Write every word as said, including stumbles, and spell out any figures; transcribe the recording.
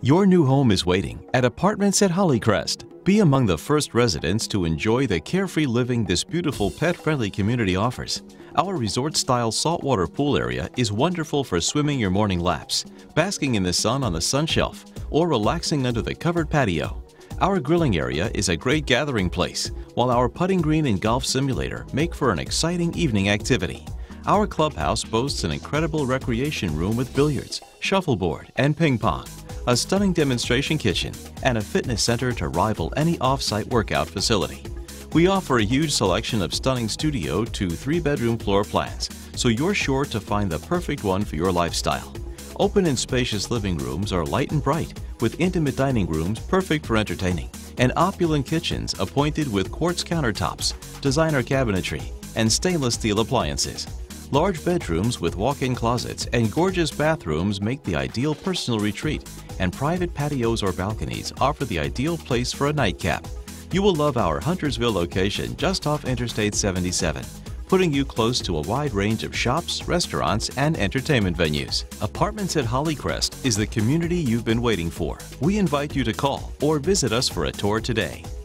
Your new home is waiting at Apartments at Hollycrest. Be among the first residents to enjoy the carefree living this beautiful pet-friendly community offers. Our resort-style saltwater pool area is wonderful for swimming your morning laps, basking in the sun on the sun shelf, or relaxing under the covered patio. Our grilling area is a great gathering place, while our putting green and golf simulator make for an exciting evening activity. Our clubhouse boasts an incredible recreation room with billiards, shuffleboard, and ping pong, a stunning demonstration kitchen, and a fitness center to rival any off-site workout facility. We offer a huge selection of stunning studio to three-bedroom floor plans, so you're sure to find the perfect one for your lifestyle. Open and spacious living rooms are light and bright, with intimate dining rooms perfect for entertaining, and opulent kitchens appointed with quartz countertops, designer cabinetry, and stainless steel appliances. Large bedrooms with walk-in closets and gorgeous bathrooms make the ideal personal retreat, and private patios or balconies offer the ideal place for a nightcap. You will love our Huntersville location just off Interstate seventy-seven, putting you close to a wide range of shops, restaurants, and entertainment venues. Apartments at Hollycrest is the community you've been waiting for. We invite you to call or visit us for a tour today.